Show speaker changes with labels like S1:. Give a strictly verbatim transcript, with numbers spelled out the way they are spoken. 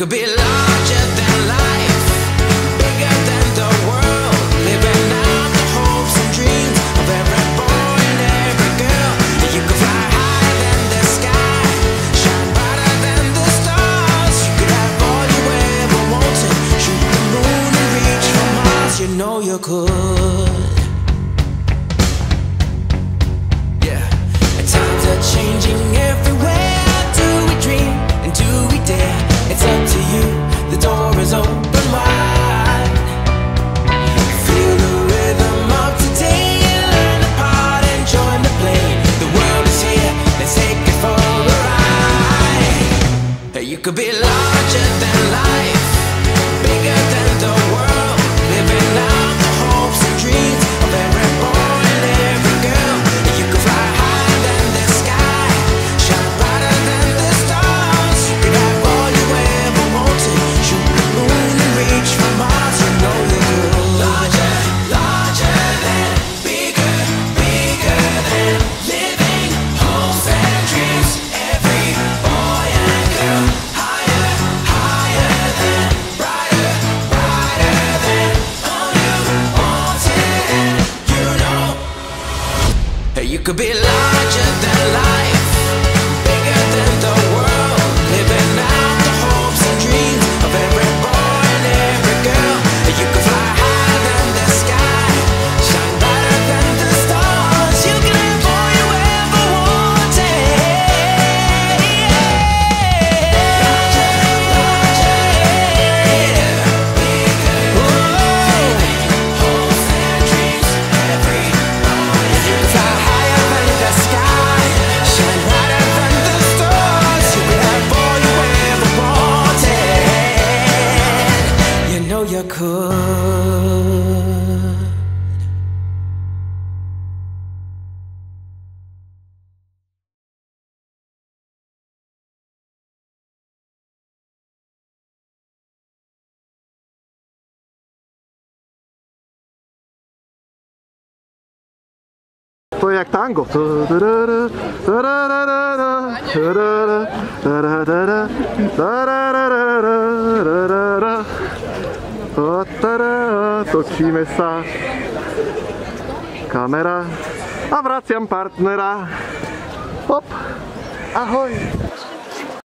S1: could be larger than life, bigger than the world, living out the hopes and dreams of every boy and every girl. You could fly higher than the sky, shine brighter than the stars. You could have all you ever wanted, shoot the moon and reach for Mars. You know you could. Yeah, times are changing everywhere. Do we dream and do we dare? It's up to you, the door is open wide. Feel the rhythm of today, learn the part and join the play. The world is here, let's take it for a ride. You could be larger than life, bigger than the world, living out the hopes and dreams of every boy and every girl. You could fly higher than the sky, shine brighter than the stars. You could have all you ever wanted, shoot the moon and reach for Mars. You know you could. Larger, larger than, bigger, bigger than, living hopes and dreams. Every boy and girl, higher, higher than, brighter, brighter than, all you wanted, and you know. You could be larger than life, bigger than the world, living out the hopes and dreams of every boy and every girl. You could fly higher than the sky, shine brighter than the stars. You can have all you ever wanted. Larger, larger, bigger, bigger, living hopes and dreams. Every boy and girl, fly higher than the sky, shine brighter than the stars. You could have all you ever wanted. You know you could.
S2: To je jak tango. Točíme sa. Kamera. A vraciam partnera. Hop. Ahoj.